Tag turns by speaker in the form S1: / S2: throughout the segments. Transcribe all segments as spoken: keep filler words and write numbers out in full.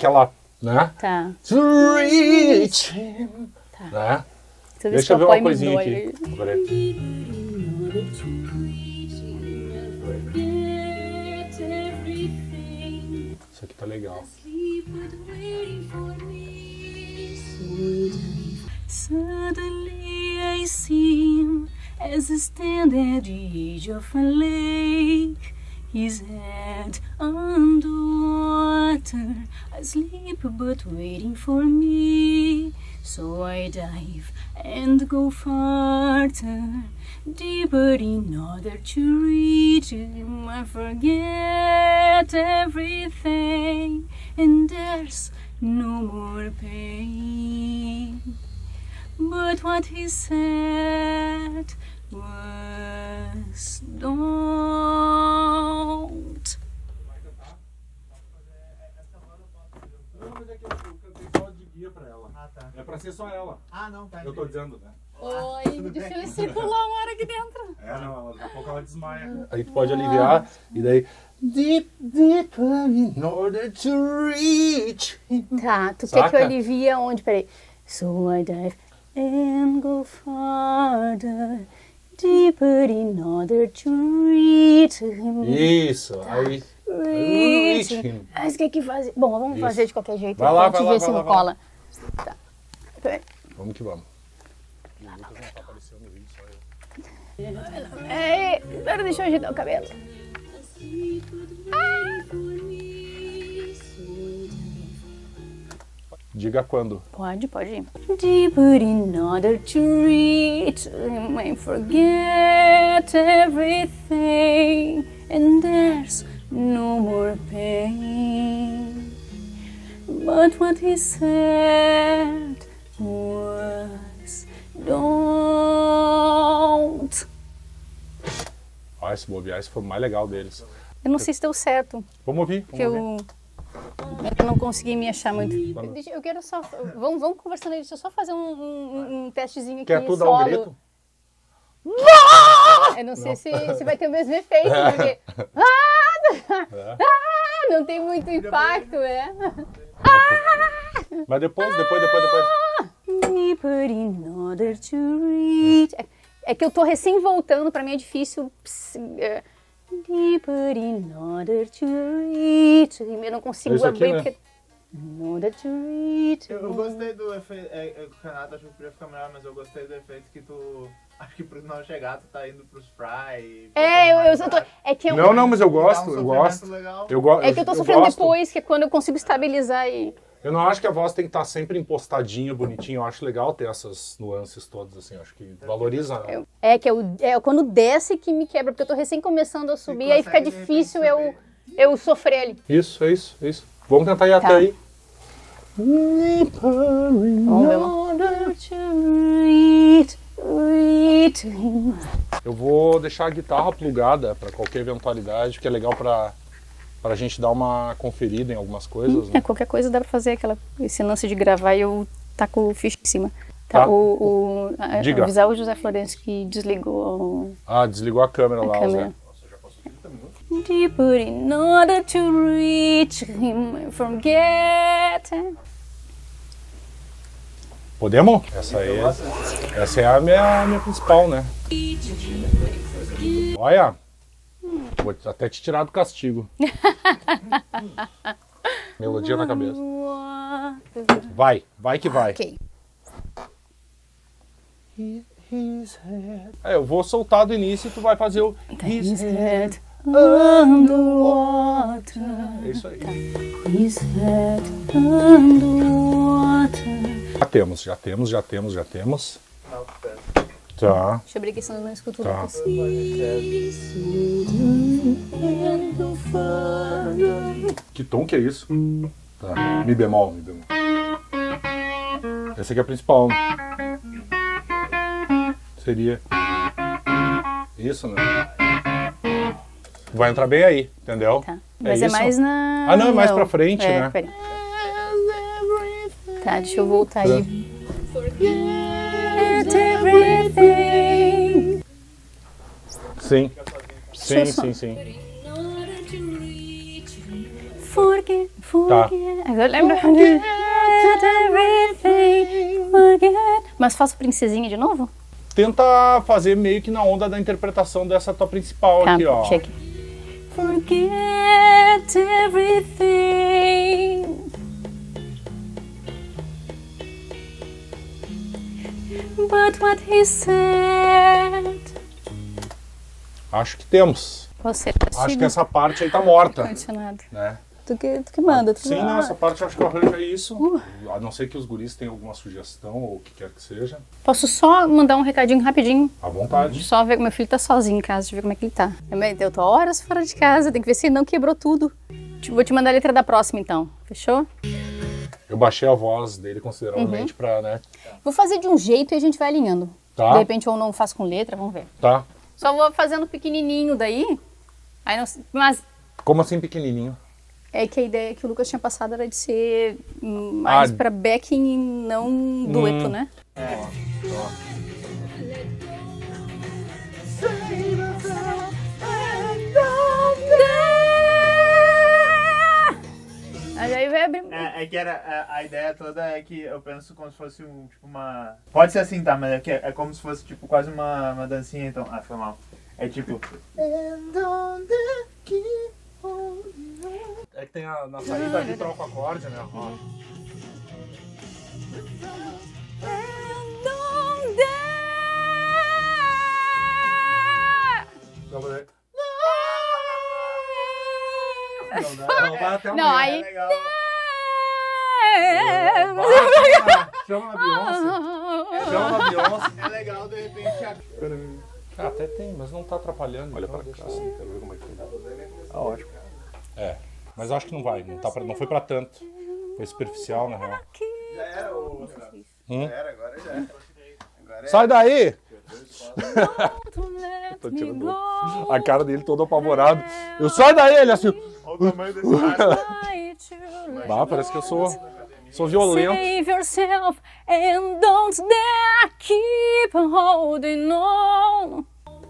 S1: aquela, né?
S2: Tá.
S1: To reach him,
S2: Tá.
S1: né?
S2: Deixa,
S1: Deixa eu ver uma coisinha aqui. Peraí. Isso aqui tá legal.
S2: Suddenly I see him as he stands at the edge of a lake, his head underwater, asleep but waiting for me. So I dive and go farther, deeper in order to reach him. I forget everything, and there's no more pain. But what he said was don't.
S1: É pra ser só ela.
S3: Ah, não, tá.
S1: Eu tô dizendo, né?
S2: Oi, deixa eu circular uma hora aqui dentro.
S1: É, não, daqui a pouco ela desmaia. Aí tu pode aliviar e daí... Deep, deeper in order to reach him.
S2: Tá, tu
S1: Saca?
S2: quer que eu alivie aonde? Peraí. So I dive and go farther, deeper in order to reach him.
S1: Isso, aí...
S2: Reach
S1: Reach
S2: him.
S1: him.
S2: Ah, isso que é que faz. Bom, vamos
S1: Isso.
S2: fazer de qualquer jeito.
S1: Vai lá,
S2: pra
S1: vai
S2: te
S1: lá,
S2: ver
S1: vai
S2: se
S1: lá,
S2: não
S1: vai lá.
S2: cola. Tá. Peraí.
S1: Vamos que vamos.
S2: Ei, agora deixa eu ajeitar o cabelo.
S1: Diga quando.
S2: Pode, pode ir. Deeper in order to reach him and forget everything, and there's no more pain. But what he said was don't.
S1: Ó, esse bobear, esse foi o mais legal deles.
S2: Eu não sei se deu certo,
S1: Vamos ouvir,
S2: porque
S1: vamos
S2: eu,
S1: ouvir.
S2: eu não consegui me achar muito.
S1: Vamos.
S2: Deixa- Eu quero só. Vamos, vamos conversando aí, deixa eu só fazer um, um, um testezinho aqui.
S1: Quer tu dar
S2: solo.
S1: um grito?
S2: Eu não sei se, se vai ter o mesmo efeito, porque. Ah,
S1: É.
S2: ah, não tem muito impacto, é?
S1: Mas depois, depois, depois, depois.
S2: Deeper in order to reach. É, é que eu tô recém voltando, pra mim é difícil. ps- é, Deeper in order to reach. Eu não consigo
S1: É isso aqui,
S2: abrir
S1: né?
S2: porque. In order to reach.
S3: Eu, eu gostei do efeito. É, é, o Renato achou que podia ficar melhor, mas eu gostei do efeito que tu. Acho que pro não chegar, tu tá indo pros fry.
S2: É, eu, eu só tô. É que eu,
S1: Não, não, mas eu
S3: Dá um
S1: gosto, eu
S3: sofrimento
S1: gosto.
S3: legal.
S1: Eu, go
S2: é que eu tô sofrendo
S1: gosto.
S2: depois, que é quando eu consigo estabilizar e.
S1: Eu não acho que a voz tem que estar sempre impostadinha, bonitinha. Eu acho legal ter essas nuances todas, assim. Eu acho que valoriza. Né?
S2: Eu- É que eu, é quando desce que me quebra, porque eu tô recém começando a subir,
S3: E
S2: aí fica
S3: consegue, de repente,
S2: difícil eu,
S3: subir.
S2: eu sofrer ali.
S1: Isso, é isso, é isso. Vamos tentar ir até
S2: Tá.
S1: aí.
S2: Vamos ver uma.
S1: Eu vou deixar a guitarra plugada para qualquer eventualidade, que é legal para pra gente dar uma conferida em algumas coisas.
S2: É,
S1: Né?
S2: qualquer coisa dá pra fazer aquela, esse lance de gravar e eu taco o ficha em cima. Tá,
S1: Tá.
S2: o, o, a-
S1: Diga.
S2: avisar o José Florencio que desligou
S1: Ah, desligou a câmera
S2: a
S1: lá,
S2: câmera.
S1: Zé.
S2: Deeper in order to reach him and forget.
S1: Podemos? Essa aí, essa é a minha, a minha principal, né? Olha, vou até te tirar do castigo. Melodia na cabeça. Vai, vai que vai.
S2: Ok.
S1: É, eu vou soltar do início e tu vai fazer o
S2: His head underwater.
S1: É isso aí.
S2: His head underwater.
S1: Já temos, já temos, já temos, já temos. Tá.
S2: Deixa eu abrir aqui, senão eu não escuto o
S1: Tá.
S2: Lucas.
S1: Que tom que é isso? Tá. Mi bemol, mi bemol. Esse aqui é a principal, né? Seria isso, né? Vai entrar bem aí, entendeu?
S2: Tá. Mas é,
S1: isso?
S2: mais na...
S1: Ah, não, é mais pra frente,
S2: é,
S1: né?
S2: peraí. Tá, deixa eu voltar aí. Forget everything.
S1: Sim. Sim,
S2: Deixa eu só-
S1: sim, sim.
S2: Forget, forget. Agora lembra? Forget everything, forget. Mas faço princesinha de novo?
S1: Tenta fazer meio que na onda da interpretação dessa tua principal
S2: Tá,
S1: aqui, ó.
S2: check. Forget everything. But what he said.
S1: Acho que temos.
S2: Você
S1: Acho que essa parte aí tá morta,
S2: Condicionado.
S1: né?
S2: Tu que, tu que manda. Tu
S1: Sim,
S2: que...
S1: não, essa parte eu acho que eu arranjo é isso.
S2: Uh.
S1: A não ser que os guris tenham alguma sugestão ou o que quer que seja.
S2: Posso só mandar um recadinho rapidinho?
S1: À vontade.
S2: Só ver que meu filho tá sozinho em casa, deixa eu ver como é que ele tá. Eu tô horas fora de casa, tem que ver se ele não quebrou tudo. Vou te mandar a letra da próxima então, fechou?
S1: Eu baixei a voz dele consideravelmente
S2: Uhum.
S1: pra, né?
S2: Vou fazer de um jeito e a gente vai alinhando.
S1: Tá.
S2: De repente eu não faço com letra, vamos ver.
S1: Tá.
S2: Só vou fazendo pequenininho daí. Aí não, mas
S1: Como assim pequenininho?
S2: é que a ideia que o Lucas tinha passado era de ser hum, mais
S1: Ah.
S2: pra backing e não dueto,
S1: Hum.
S2: né?
S3: É.
S2: Mas aí vai abrir...
S3: É, é que era, a, a ideia toda é que eu penso como se fosse um, tipo uma... Pode ser assim, tá? Mas é, que é, é como se fosse tipo quase uma, uma dancinha, então... Ah, foi mal. É tipo...
S1: É que tem a, na saída ali troca o acorde, né? Ó. Então, vai- Não, dá- não vai até
S2: Não,
S1: amanhã.
S2: aí...
S3: É legal.
S1: Vai, chama a Beyoncé. Chama a Beyoncé.
S3: É legal, de repente... A...
S1: Ah, até tem, mas não tá atrapalhando. Olha pra deixa assim, quero ver como é que tá.
S3: Ah, ótimo.
S1: É, mas acho que não vai, não, tá pra, não foi pra tanto. Foi superficial, na real.
S3: Já era o...
S1: Hum?
S3: Já era, agora já era. Agora é...
S1: Sai daí! Tô
S2: Let me
S1: tirando
S2: go.
S1: a cara dele todo apavorado. Eu sai daí, ele assim.
S3: Olha o tamanho desse cara.
S1: Bah, parece que eu sou, sou violento.
S2: Save yourself and don't dare keep holding on.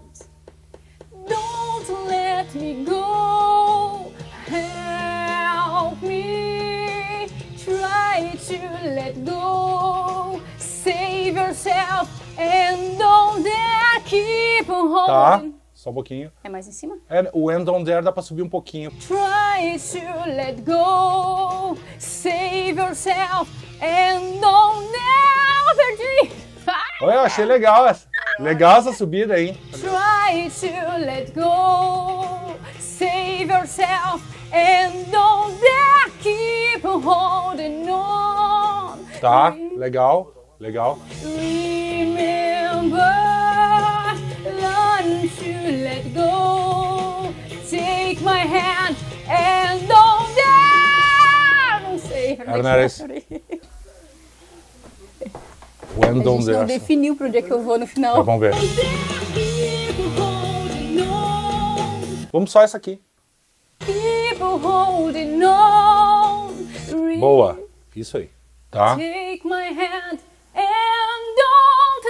S2: Don't let me go. Help me. Try to let go. Save yourself and don't dare keep
S1: Tá,
S2: holding.
S1: só um pouquinho.
S2: É mais em cima?
S1: É, o End on There dá pra subir um pouquinho.
S2: Try to let go, save yourself, and don't never dream.
S1: Olha, eu achei legal essa. Legal essa subida aí.
S2: Try to let go, save yourself, and don't dare keep holding on.
S1: Tá, legal, legal.
S2: Remember, learn to let go. Take my hand and don't dare. Não sei.
S1: Era, não era esse. O End
S2: A
S1: on
S2: gente não
S1: There.
S2: definiu pro dia que eu vou no final.
S1: Tá, vamos ver. Vamos só essa aqui.
S2: Keep holding on.
S1: Boa. Isso aí. Tá?
S2: Take my hand and don't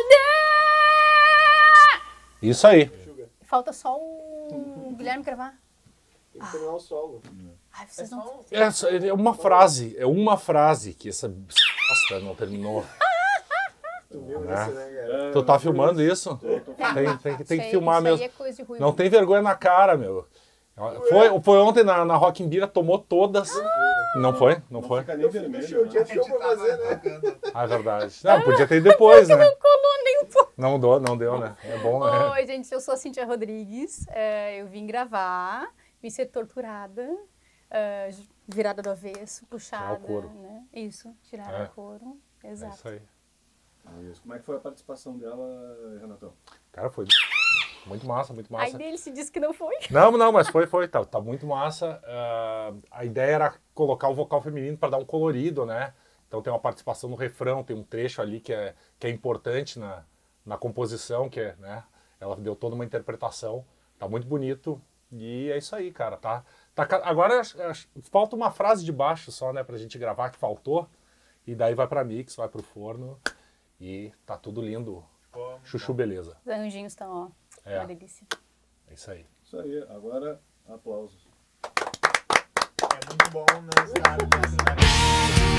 S2: dare.
S1: Isso aí.
S2: Falta só o Guilherme gravar.
S3: Tem que terminar o solo.
S2: Ai, vocês não...
S1: Essa é uma frase. É uma frase que essa bosta não terminou.
S3: Tu viu
S1: Né?
S3: esse, né, cara?
S1: Tu tá filmando isso? Tem, tem, que- tem que
S2: Isso
S1: filmar
S2: aí- isso
S1: mesmo.
S2: aí é coisa de ruivo.
S1: Não tem vergonha na cara, meu. Foi, foi ontem na, na Rock in Bira, tomou todas. Não foi? Não foi?
S4: Fica nem vermelho.
S3: Eu tinha show pra fazer, né?
S1: Ah, é verdade. Não, podia ter ido depois, né?
S2: Não colou nem um pouco.
S1: Não deu, não deu, né? É bom, né?
S2: Oi, gente, eu sou a Cíntia Rodrigues. é, eu vim gravar, vim ser torturada, é, virada do avesso, puxada.
S1: Tirar o couro.
S2: Né? Isso, tirar
S1: É.
S2: o couro.
S1: É
S2: Exato.
S1: isso aí.
S4: Isso. Como é que foi a participação dela, Renatão?
S1: Cara, foi muito massa, muito
S2: Aí
S1: massa.
S2: dele se disse que não foi.
S1: Não, não, mas foi, foi. Tá, tá muito massa. Ah, a ideia era colocar o vocal feminino para dar um colorido, né? Então tem uma participação no refrão, tem um trecho ali que é, que é importante na, na composição, que é, né? Ela deu toda uma interpretação. Tá muito bonito. E é isso aí, cara. Tá, tá, ca- agora acho- acho- falta uma frase de baixo só, né? Pra gente gravar, que faltou. E daí vai pra mix, vai pro forno. E tá tudo lindo.
S3: Ficou
S1: Chuchu, beleza.
S2: Os anjinhos estão, ó,
S1: É.
S2: uma delícia.
S1: É isso aí.
S4: Isso aí. Agora, aplausos.
S3: É Muito bom, não está.